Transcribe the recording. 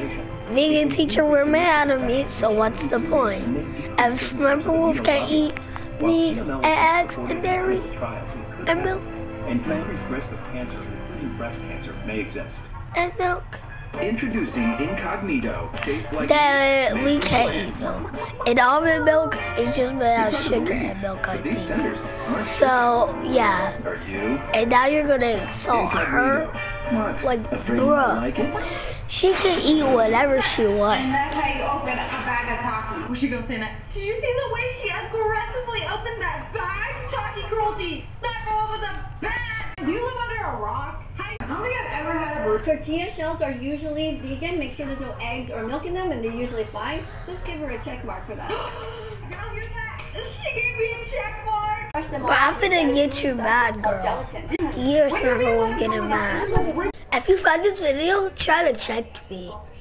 vegan teacher were mad at me, so what's the point? If Smurfwolf can eat meat and eggs and dairy and milk. And increased risk of cancer, including breast cancer, may exist. And milk. Introducing Incognito. Tastes like That we can't eat milk. And almond milk is just without sugar and milk, I think. So, yeah. Are you? And now you're gonna insult her? What? Like, Afraid you won't like bruh. it? She can eat whatever she wants. And that's how you open a bag of coffee. Was she gonna say that? Did you see the way she aggressively opened that bag? Talkie cruelty! That girl with a bag! Do you live under a rock? I don't think I've ever had a bird. Tortilla shells are usually vegan. Make sure there's no eggs or milk in them, and they're usually fine. Let's give her a check mark for that. Girl, hear that? She gave me a check mark! But I'm finna get you mad, girl. You're Smurfwolf getting mad. If you find this video, try to check me.